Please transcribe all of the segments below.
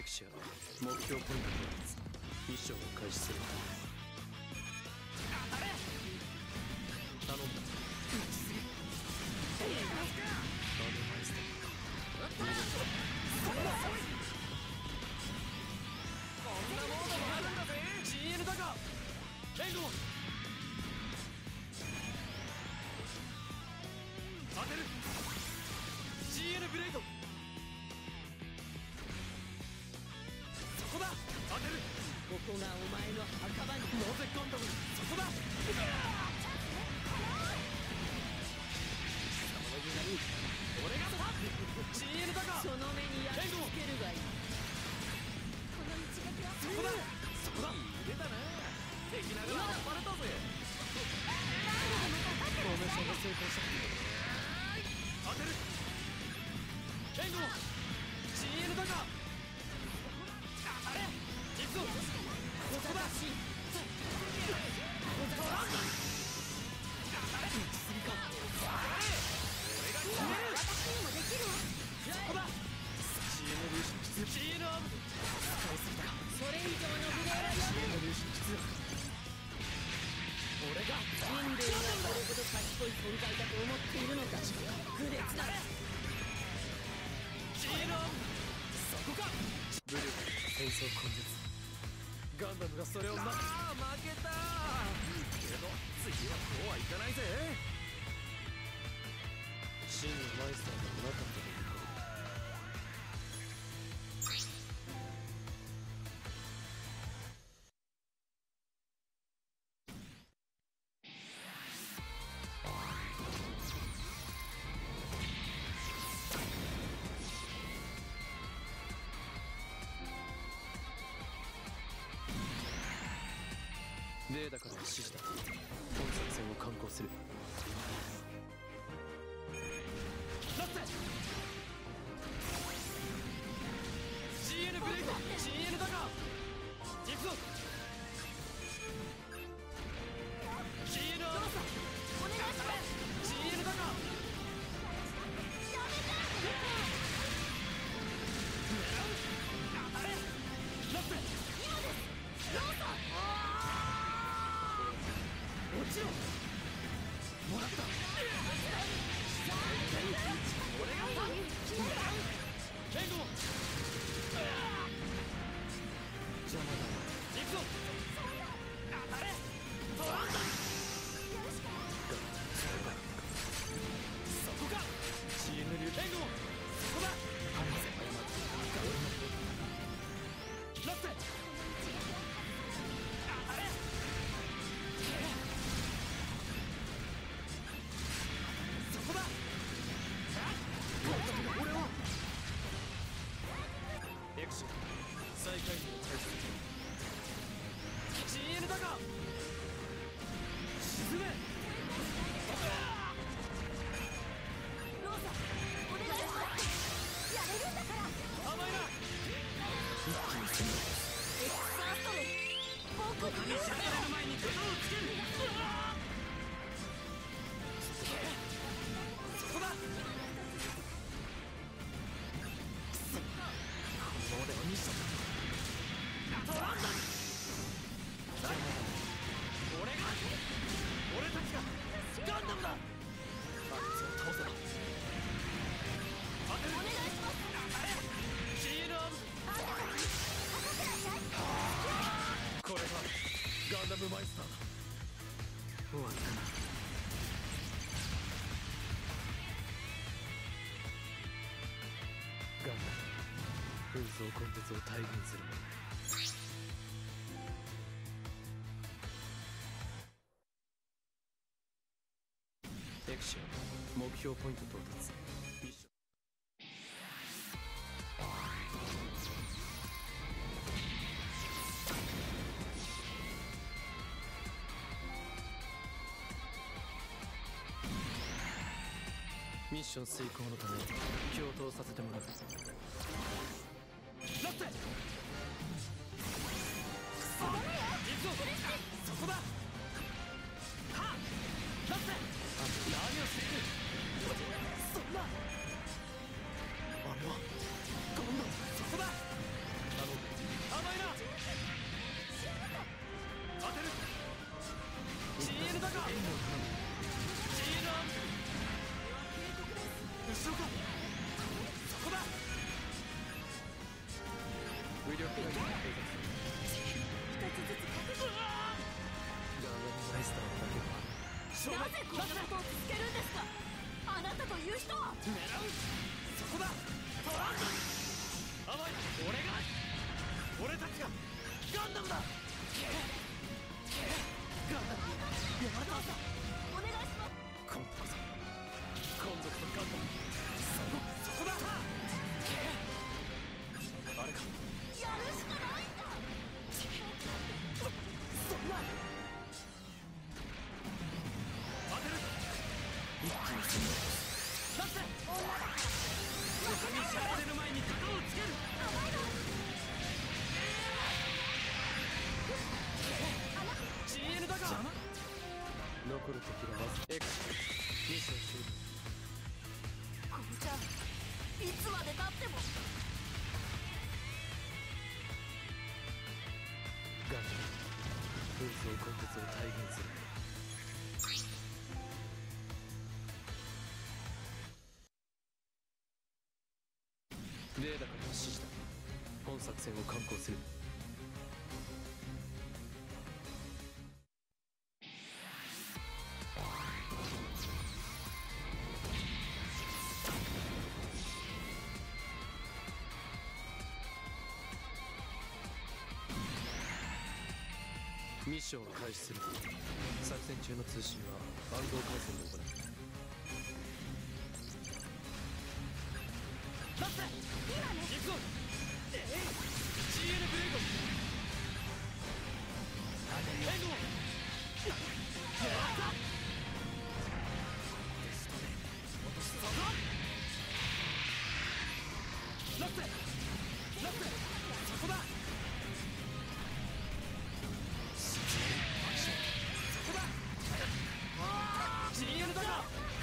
エクシア目標ポイント到達。ミッションを開始する。当たれ。頼んだ。バドマイスター。こんなモードもあるんだぜ。 GL だがケンゴ当てる。 GL ブレイド。そこだ。当てる。 ここがお前の墓場に。 なぜガンダム。そこだ。俺がだ。 GL だがその目に焼き付けるがいい。 この一撃はそこだ。そこだ。入れたな。敵ながら暴れたぜ。フォーメーションが成功した。当てる。ケンゴ GL だが当たれ。行くぞ。 小賢しい。 ドランだ。当たれ。打ちすぎか。俺が決める。 私にもできるわ。 そこだ。 GL 粒子 GL アーム使いすぎたか。 それ以上の無礼はやめろ。 GL 粒子俺が人類がこれほど賢い存在だと思っているのか。愚劣だ。 GL アームそこか。ブルー戦争根絶。ガンダムがそれを負けたけど次はこうはいかないぜ。真のマイスターがなかったということ。レーダからの指示だ。本作戦を敢行する。ラスト GL ブレイド GL だが行くぞ。 GL アームお願いします。 GL だがやめて。 当たれ。ラスト今です。ローソン。 もちろんもらった。俺がケンゴ邪魔だ。行くぞ。当たれ。トランだ。そこか。 GM 流ケンゴそこだ。離せ。ラスト当たれ。そこだ。俺はエクシア再開に対する GL だが沈め。 ローソンお願いします。やれるんだから。 甘いな。 エクサーストメ僕にシャレの前に肩をつける。そこだ。この俺のミッションだ。トランだ。俺たちがガンダムだ。あいつを倒せば当てる。 お願いします。 当たれ。 GL アームこれがガンダムマイスターだ。終わったな。ガンダム紛争根絶を体現するもの。エクシア目標ポイント到達。ミッションミッション遂行のため共闘させてもらう。ラスト行くぞ。そこだ。はっラスト何をしている。そんなあれはガンダム。そこだ。当ぜこんなことを続けるんですか。あなたという人は。 狙う。そこだ。トランク。甘い。俺たちがガンダムだ。ガンダムやられた。 お願いします。 今度こそガンダム。そこだ。あれか。 やるしかないんだ。そんな。 当てる。一気に進む。だって他にしゃれる前に型をつける。 甘いの。 GN だが残る敵はわずか。ミッション終了。 これじゃいつまでたっても。 ガンダム紛争根絶を体現する。レーダーからの指示だ。本作戦を敢行する。ミッションを開始する。作戦中の通信は暗号回線で行う。待って今ね。行くぞ。GN ブレイド。援護。テストで落とすぞ。ラッセそこだ。GN だが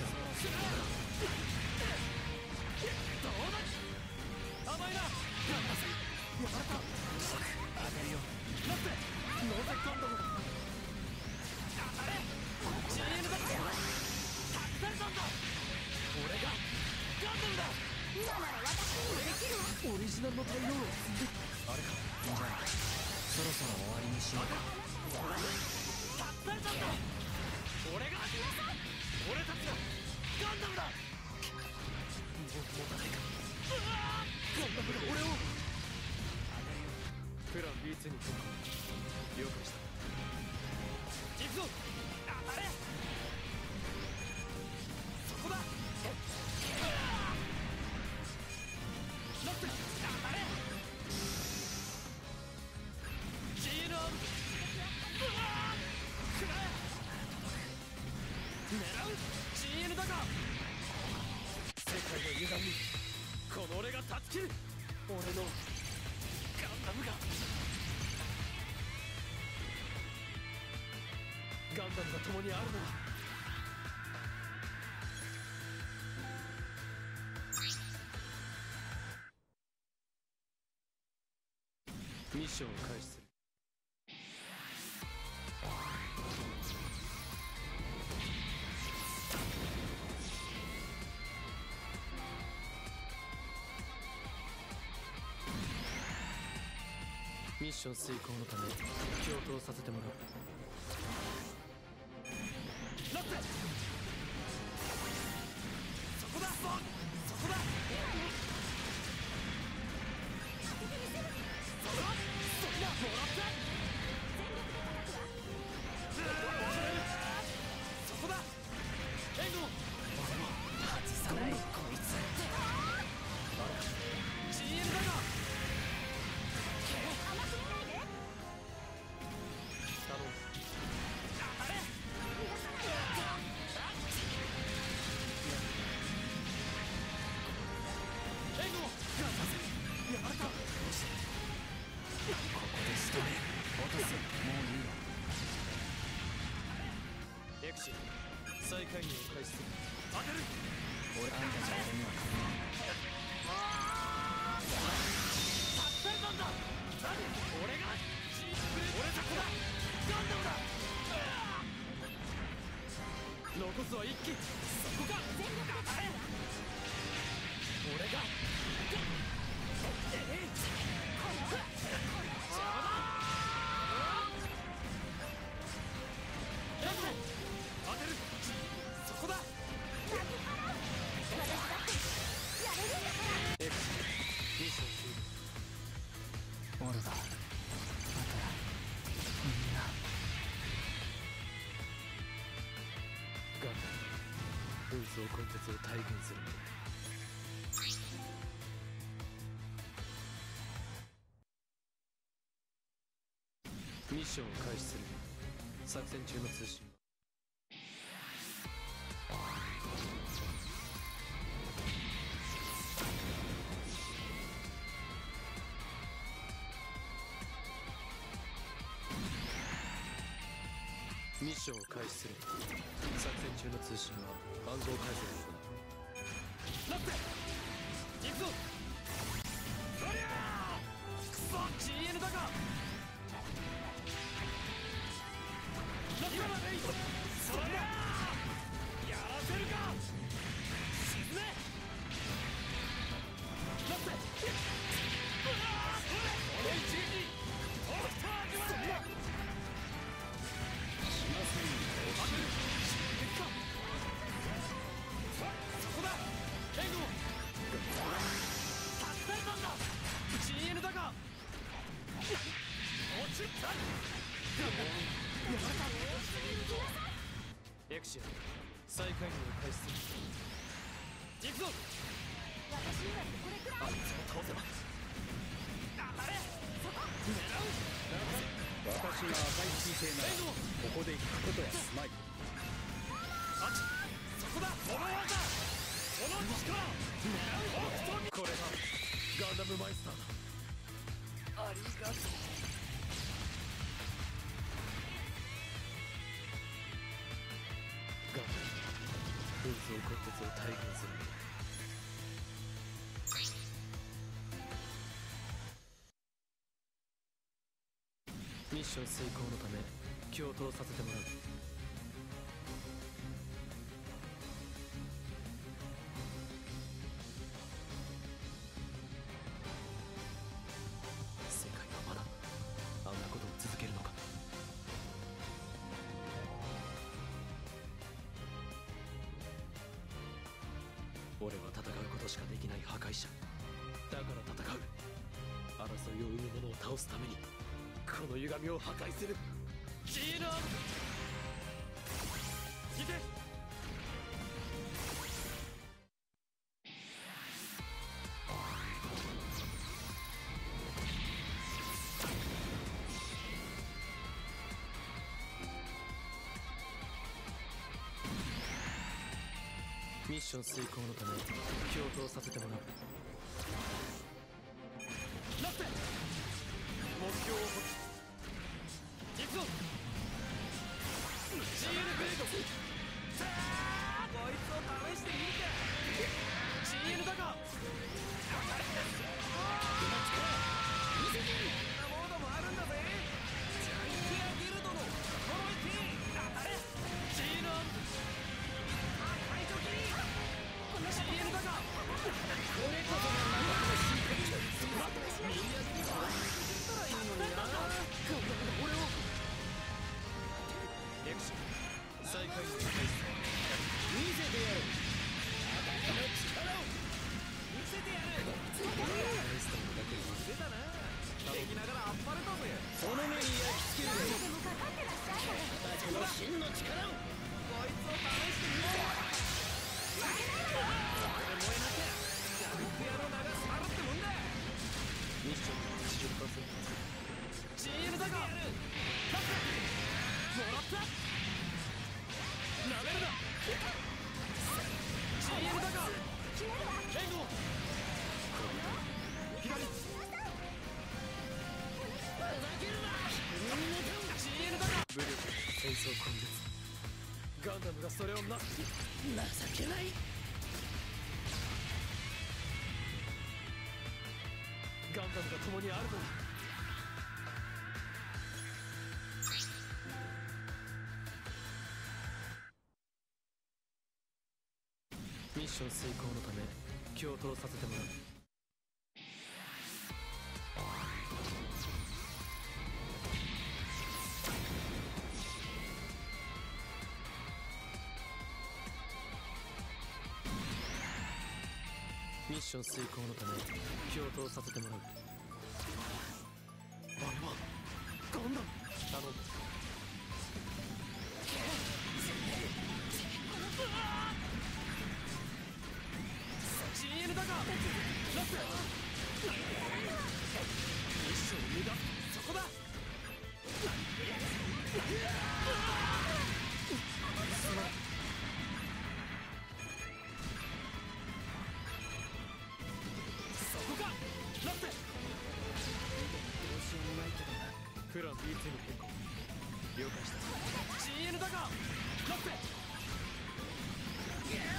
どうだ。甘いな。やられた。当てるよ。ラッセノーゼガンダム。当たれ。GN だが託されたんだ。俺がガンダムだ。 今なら私にもできるわ。 オリジナルの対応を積んで。あれか。じゃあそろそろ終わりにしようか。託されたんだ。俺が俺たちがガンダムだ。もう持たないか。ガンダムが俺を。プラン B2 に突破。了解した。行くぞ。当たれ。そこだ。ラッセ当たれ。GN アーム。くらえ。狙う。 GN だが世界の歪みにこの俺が断ち切る。俺のガンダムが共にあるのだ。ミッションを開始する。ミッション遂行のため共闘させてもらう。ラッセそこだ。そこだ。そんなもらったそこだ。援護も俺も外さない。こいつGN だが甘く見ないで。 頼む。当たれ。 逃がさないで。 援護もガンさせやられた。ここで仕留め落とす。もういいよ。エクシ再介入を開始する。当てる。俺あんたじゃ俺には勝てない。託されたんだ。俺が俺たちだ。ガンダムだ。残すは一機。そこか。 全力で当たれ。俺が邪魔だ。ラッセ当てる。 運送根絶を体現するのだ。ミッションを開始する。作戦中の通信。ミッションを開始する。作戦中の通信は暗号解析を行う。ラッテ行くぞ。そりゃークソ GN だか。ラッテ今だね。そりゃーやらせるか。沈めラッテこの一撃オースタージュマルそこだ援護助かったんだ GN だが落ちたエクシア再介入を開始する。行くぞ。 私にはこれくらい。 あいつを倒せば当たれそこ狙う。 私が赤い彗星ならここで引くことはすまい。 あっそこだ。この技この力狙う。これがガンダムマイスターだ。ありがとう。ガンダム運送骨折を体現する。ミッション遂行のため共闘させてもらう。世界はまだあんなことを続けるのか。俺は戦うことしかできない破壊者だから戦う。争いを生む者を倒すためにこの歪みを破壊する。キーラー行け。ミッション遂行のため共闘させてもらう。ラステ目標を持つ。行くぞ GN グレード。さあこいつを試してみるか。 GN だが見せてる。こんなモードもあるんだぜ。ジャイケアギルドの心意気当たれ GN 排除切り。 GN だがこれこそが生のシークレット。みんなにはたらいいのにな。俺をエクシ再開の開始。見せてやる。私の力を見せてやる。レストのだけは腕だな。敵ながらあっぱれだぜ。その目に焼き付ける。 でもかかってらっしゃい。 私の真の力を。 こいつを試してみろ。これ燃えなきゃジャンプ屋の名が去るってもんだ。ミッション 80%。 GN だが勝ったもらった。なめるな GN だが援護左GN だが武力戦争根絶。ガンダムがそれをなす。 情けない。 ガンダムが共にあるのに。ミッション遂行のため共闘させてもらう。ミッション遂行のため共闘させてもらう。あれはガンダム。頼む。 いつに変更了解した。 GN だが待って